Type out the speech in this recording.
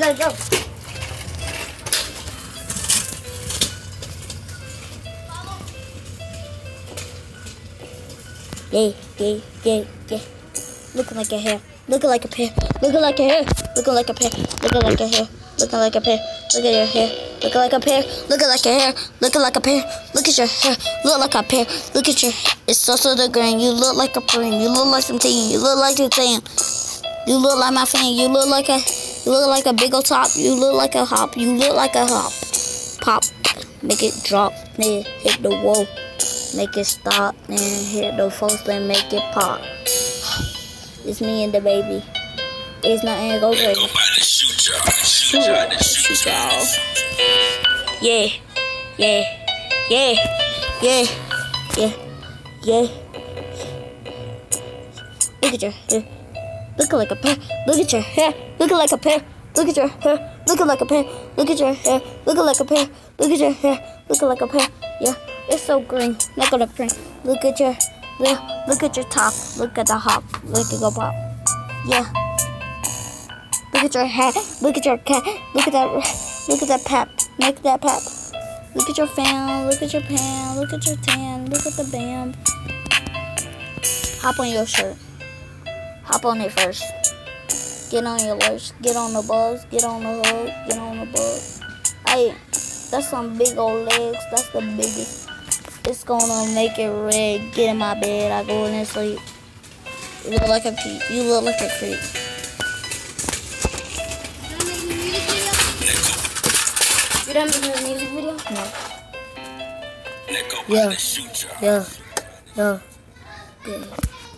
gotta go. Yeah. Looking like a hair. Looking like a pear. Looking like a hair. Looking like a pear. Looking like a hair. Looking like a pear. Look at your hair. Looking like a pear. Looking like a hair. Looking like a pear. Look at your hair. Look like a pear. Look at your hair. It's so the green. You look like a cream. You look like some tea. You look like a tan. You look like my fan. You look like a big old top. You look like a hop. You look like a hop. Pop. Make it drop. Then hit the wall. Make it stop. Then hit the folks. Then make it pop. It's me and the baby. It's nothing to go crazy. Shoot y'all. Yeah. Look at your hair. Looking like a pear. Look at your hair. Looking like a pear. Look at your hair. Looking like a pear. Look at your hair. Looking like a pear. Look at your hair. Looking like a pear. Yeah, it's so green. Not gonna print. Look at your top. Look at the hop. Look at the pop. Yeah. Look at your hat. Look at your cat. Look at that pap. Look at that pap. Look at your fan. Look at your pan. Look at your tan. Look at the bam. Hop on your shirt. Hop on it first. Get on your lurch. Get on the buzz. Get on the hook. Get on the buzz. Hey, that's some big old legs. That's the biggest. It's gonna make it red. Get in my bed. I go in and sleep. You look like a peep. You look like a creep. You done making a music video? No. Yeah.